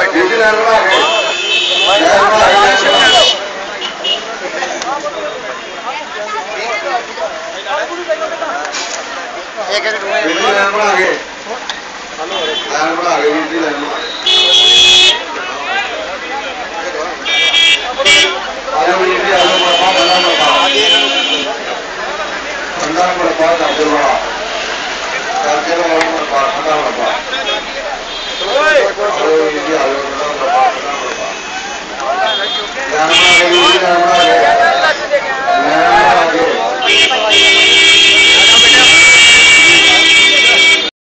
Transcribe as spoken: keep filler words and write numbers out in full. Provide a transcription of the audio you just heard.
duty line बना के line बना के ड्यूटी लाइन बना के लाइन बना के ड्यूटी लाइन बना आलो ड्यूटी आलो बड़ा बड़ा बड़ा ठंडा बड़ा बड़ा चाहते बड़ा चाहते बड़ा बड़ा ठंडा बड़ा आलो ड्यूटी आलो